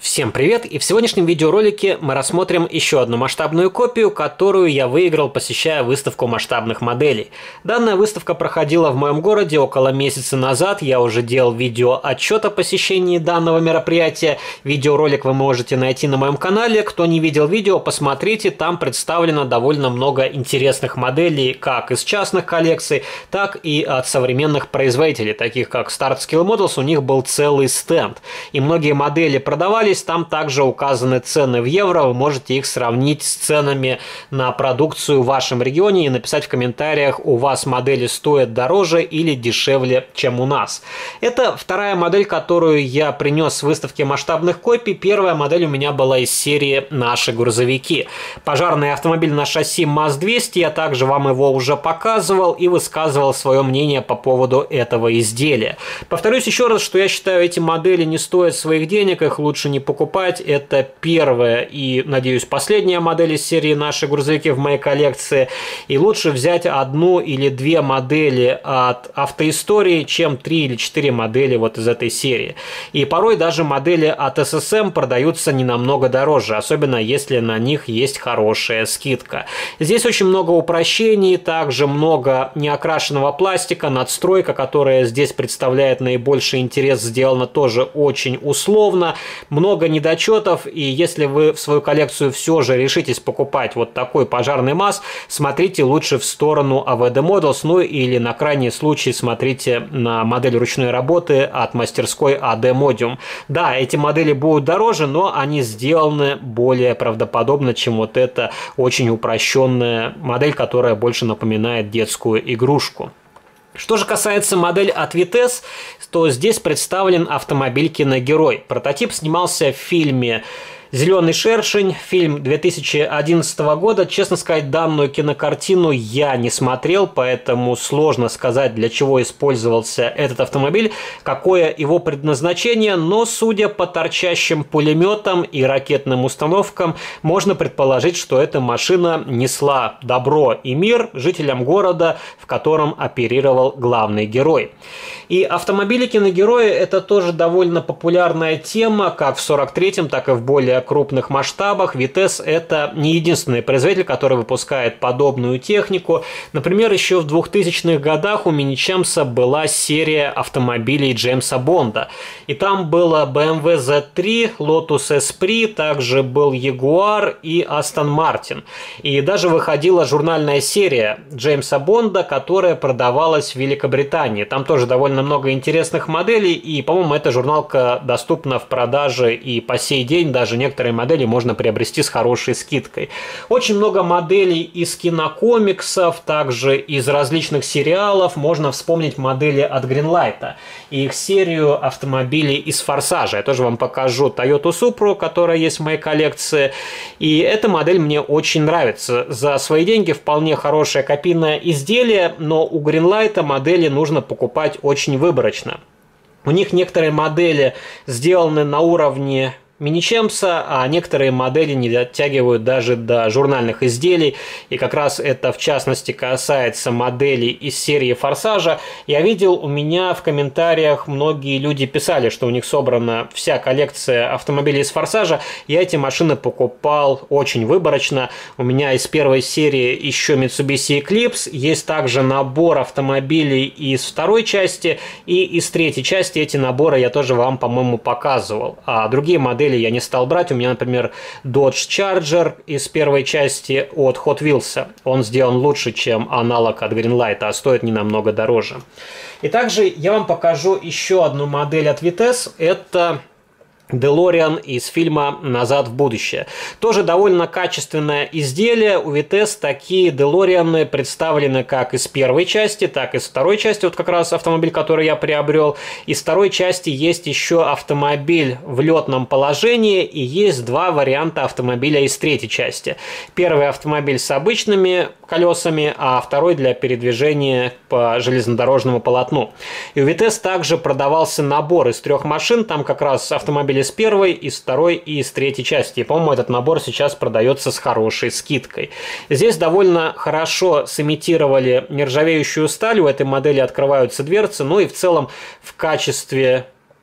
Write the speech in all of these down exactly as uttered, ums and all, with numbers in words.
Всем привет! И в сегодняшнем видеоролике мы рассмотрим еще одну масштабную копию, которую я выиграл, посещая выставку масштабных моделей. Данная выставка проходила в моем городе около месяца назад. Я уже делал видео отчет о посещении данного мероприятия. Видеоролик вы можете найти на моем канале. Кто не видел видео, посмотрите. Там представлено довольно много интересных моделей, как из частных коллекций, так и от современных производителей, таких как Startskil Models. У них был целый стенд. И многие модели продавались. Там также указаны цены в евро, вы можете их сравнить с ценами на продукцию в вашем регионе и написать в комментариях, у вас модели стоят дороже или дешевле, чем у нас. Это вторая модель, которую я принес с выставки масштабных копий. Первая модель у меня была из серии «Наши грузовики». Пожарный автомобиль на шасси МАЗ двести, я также вам его уже показывал и высказывал свое мнение по поводу этого изделия. Повторюсь еще раз, что я считаю, эти модели не стоят своих денег, их лучше не покупать. Это первая и, надеюсь, последняя модель из серии «Наши грузовики» в моей коллекции. И лучше взять одну или две модели от автоистории, чем три или четыре модели вот из этой серии. И порой даже модели от эс эс эм продаются не намного дороже, особенно если на них есть хорошая скидка. Здесь очень много упрощений, также много неокрашенного пластика, надстройка, которая здесь представляет наибольший интерес, сделана тоже очень условно. Много недочетов, и если вы в свою коллекцию все же решитесь покупать вот такой пожарный МАЗ, смотрите лучше в сторону эй ви ди Models, ну или на крайний случай смотрите на модель ручной работы от мастерской эй ди Modium. Да, эти модели будут дороже, но они сделаны более правдоподобно, чем вот эта очень упрощенная модель, которая больше напоминает детскую игрушку. Что же касается модели от Vitesse, то здесь представлен автомобиль «Киногерой». Прототип снимался в фильме «Зеленый шершень», фильм две тысячи одиннадцатого года. Честно сказать, данную кинокартину я не смотрел, поэтому сложно сказать, для чего использовался этот автомобиль, какое его предназначение, но судя по торчащим пулеметам и ракетным установкам, можно предположить, что эта машина несла добро и мир жителям города, в котором оперировал главный герой. И автомобили «Киногерои» — это тоже довольно популярная тема, как в сорок третьем, так и в более крупных масштабах. Vitesse — это не единственный производитель, который выпускает подобную технику. Например, еще в двухтысячных годах у Миничемса была серия автомобилей Джеймса Бонда. И там было бэ эм вэ зет три, Lotus Esprit, также был Jaguar и Aston Martin. И даже выходила журнальная серия Джеймса Бонда, которая продавалась в Великобритании. Там тоже довольно много интересных моделей, и, по-моему, эта журналка доступна в продаже и по сей день, даже некоторые модели можно приобрести с хорошей скидкой. Очень много моделей из кинокомиксов, также из различных сериалов. Можно вспомнить модели от Greenlight и их серию автомобилей из «Форсажа». Я тоже вам покажу Toyota Supra, которая есть в моей коллекции. И эта модель мне очень нравится. За свои деньги вполне хорошее копийное изделие, но у Greenlight модели нужно покупать очень выборочно. У них некоторые модели сделаны на уровне Миничемса, а некоторые модели не дотягивают даже до журнальных изделий, и как раз это в частности касается моделей из серии «Форсажа». Я видел, у меня в комментариях многие люди писали, что у них собрана вся коллекция автомобилей из «Форсажа». Я эти машины покупал очень выборочно. У меня из первой серии еще Mitsubishi Eclipse, есть также набор автомобилей из второй части, и из третьей части эти наборы я тоже вам, по-моему, показывал. А другие модели я не стал брать. У меня, например, Dodge Charger из первой части от Hot Wheels. Он сделан лучше, чем аналог от Greenlight, а стоит не намного дороже. И также я вам покажу еще одну модель от Vitesse. Это DeLorean из фильма «Назад в будущее». Тоже довольно качественное изделие. У Vitesse такие DeLorean представлены как из первой части, так и из второй части. Вот как раз автомобиль, который я приобрел. Из второй части есть еще автомобиль в летном положении, и есть два варианта автомобиля из третьей части. Первый автомобиль с обычными колесами, а второй для передвижения по железнодорожному полотну. И у Vitesse также продавался набор из трех машин. Там как раз автомобиль из первой, из второй и из третьей части. И, по-моему, этот набор сейчас продается с хорошей скидкой. Здесь довольно хорошо сымитировали нержавеющую сталь. У этой модели открываются дверцы. Ну и в целом в качестве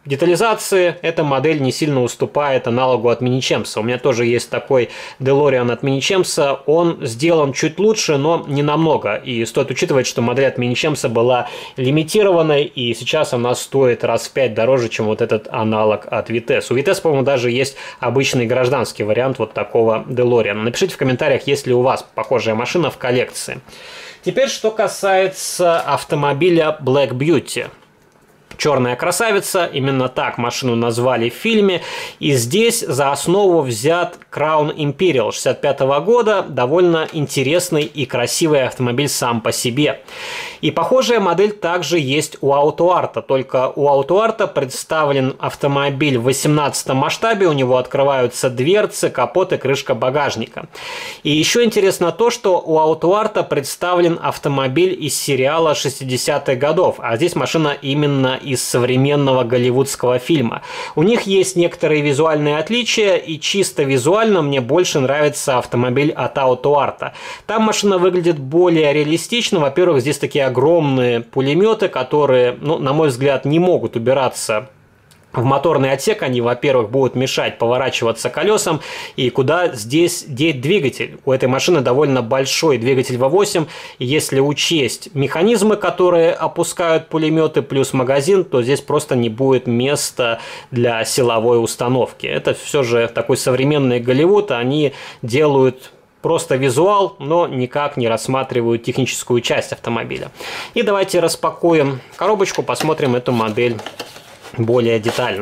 детализации эта модель не сильно уступает аналогу от Миничемса. У меня тоже есть такой DeLorean от Миничемса. Он сделан чуть лучше, но не намного. И стоит учитывать, что модель от Миничемса была лимитированной, и сейчас она стоит раз в пять дороже, чем вот этот аналог от Vitesse. У Vitesse, по-моему, даже есть обычный гражданский вариант вот такого DeLorean. Напишите в комментариях, есть ли у вас похожая машина в коллекции. Теперь, что касается автомобиля Black Beauty. Черная красавица, именно так машину назвали в фильме, и здесь за основу взят Crown Imperial шестьдесят пятого года, довольно интересный и красивый автомобиль сам по себе. И похожая модель также есть у AutoArt, только у AutoArt представлен автомобиль в восемнадцатом масштабе, у него открываются дверцы, капот и крышка багажника. И еще интересно то, что у AutoArt представлен автомобиль из сериала шестидесятых годов, а здесь машина именно из современного голливудского фильма. У них есть некоторые визуальные отличия, и чисто визуально мне больше нравится автомобиль от AutoArt. Там машина выглядит более реалистично. Во-первых, здесь такие огромные пулеметы, которые, ну, на мой взгляд, не могут убираться в моторный отсек. Они, во-первых, будут мешать поворачиваться колесам, и куда здесь деть двигатель. У этой машины довольно большой двигатель ви восемь, и если учесть механизмы, которые опускают пулеметы, плюс магазин, то здесь просто не будет места для силовой установки. Это все же такой современный Голливуд, они делают просто визуал, но никак не рассматривают техническую часть автомобиля. И давайте распакуем коробочку, посмотрим эту модель более детально.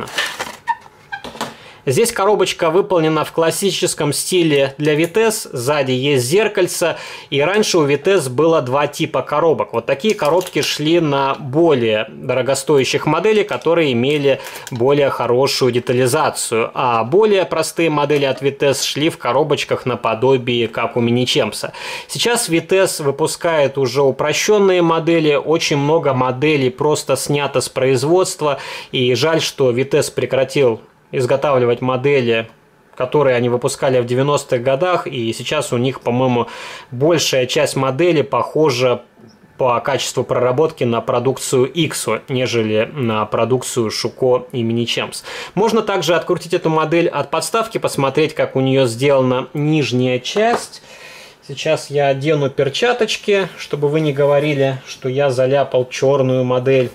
Здесь коробочка выполнена в классическом стиле для Vitesse. Сзади есть зеркальце. И раньше у Vitesse было два типа коробок. Вот такие коробки шли на более дорогостоящих моделей, которые имели более хорошую детализацию. А более простые модели от Vitesse шли в коробочках наподобие, как у Миничемса. Сейчас Vitesse выпускает уже упрощенные модели. Очень много моделей просто снято с производства. И жаль, что Vitesse прекратил изготавливать модели, которые они выпускали в девяностых годах, и сейчас у них, по-моему, большая часть моделей похожа по качеству проработки на продукцию Иксо, нежели на продукцию Шуко и Миничемс. Можно также открутить эту модель от подставки, посмотреть, как у нее сделана нижняя часть. Сейчас я одену перчаточки, чтобы вы не говорили, что я заляпал черную модель.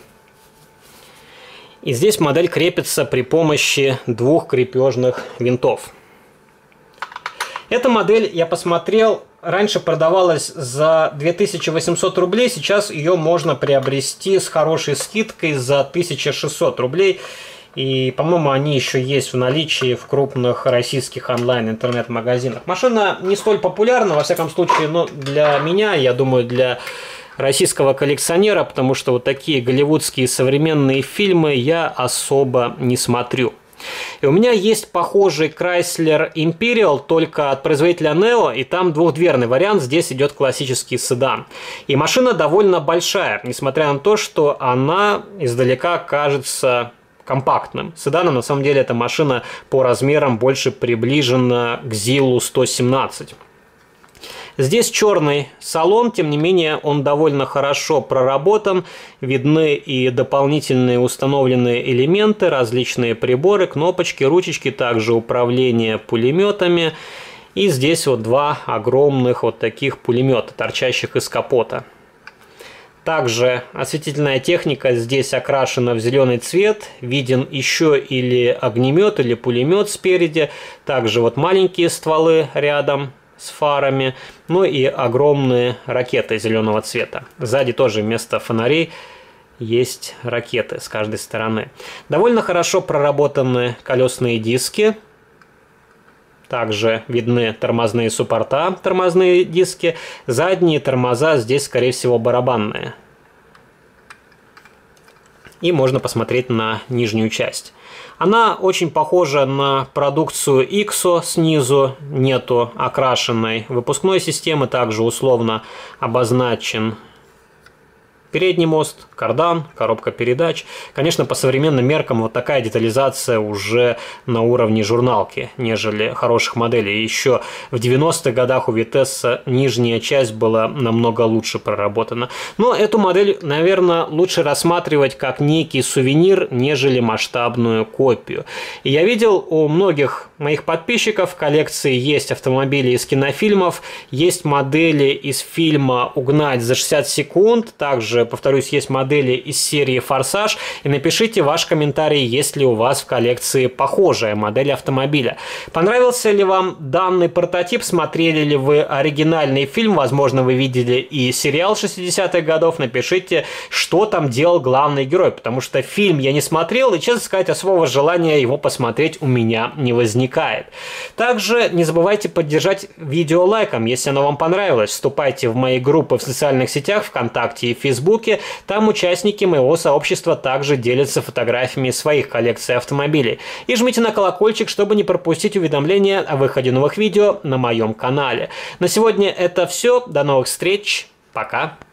И здесь модель крепится при помощи двух крепежных винтов. Эта модель, я посмотрел, раньше продавалась за две тысячи восемьсот рублей, сейчас ее можно приобрести с хорошей скидкой за тысячу шестьсот рублей. И, по-моему, они еще есть в наличии в крупных российских онлайн-интернет-магазинах. Машина не столь популярна, во всяком случае, но для меня, я думаю, для российского коллекционера, потому что вот такие голливудские современные фильмы я особо не смотрю. И у меня есть похожий Chrysler Imperial, только от производителя Neo, и там двухдверный вариант, здесь идет классический седан. И машина довольно большая, несмотря на то, что она издалека кажется компактным. Седаном на самом деле эта машина по размерам больше приближена к зилу сто семнадцать. Здесь черный салон, тем не менее он довольно хорошо проработан. Видны и дополнительные установленные элементы, различные приборы, кнопочки, ручечки, также управление пулеметами. И здесь вот два огромных вот таких пулемета, торчащих из капота. Также осветительная техника здесь окрашена в зеленый цвет. Виден еще или огнемет, или пулемет спереди. Также вот маленькие стволы рядом с фарами, ну и огромные ракеты зеленого цвета. Сзади тоже вместо фонарей есть ракеты с каждой стороны. Довольно хорошо проработаны колесные диски. Также видны тормозные суппорта, тормозные диски. Задние тормоза здесь, скорее всего, барабанные. И можно посмотреть на нижнюю часть. Она очень похожа на продукцию Иксо снизу, нету окрашенной выпускной системы, также условно обозначен Передний мост, кардан, коробка передач. Конечно, по современным меркам вот такая детализация уже на уровне журналки, нежели хороших моделей. Еще в девяностых годах у Vitesse нижняя часть была намного лучше проработана. Но эту модель, наверное, лучше рассматривать как некий сувенир, нежели масштабную копию. И я видел у многих моих подписчиков в коллекции есть автомобили из кинофильмов, есть модели из фильма «Угнать за шестьдесят секунд», также, повторюсь, есть модели из серии «Форсаж». И напишите ваш комментарий, есть ли у вас в коллекции похожая модель автомобиля. Понравился ли вам данный прототип? Смотрели ли вы оригинальный фильм? Возможно, вы видели и сериал шестидесятых годов. Напишите, что там делал главный герой, потому что фильм я не смотрел, и, честно сказать, особого желания его посмотреть у меня не возникает. Также не забывайте поддержать видео лайком, если оно вам понравилось. Вступайте в мои группы в социальных сетях, ВКонтакте и Фейсбуке. Там участники моего сообщества также делятся фотографиями своих коллекций автомобилей. И жмите на колокольчик, чтобы не пропустить уведомления о выходе новых видео на моем канале. На сегодня это все. До новых встреч. Пока.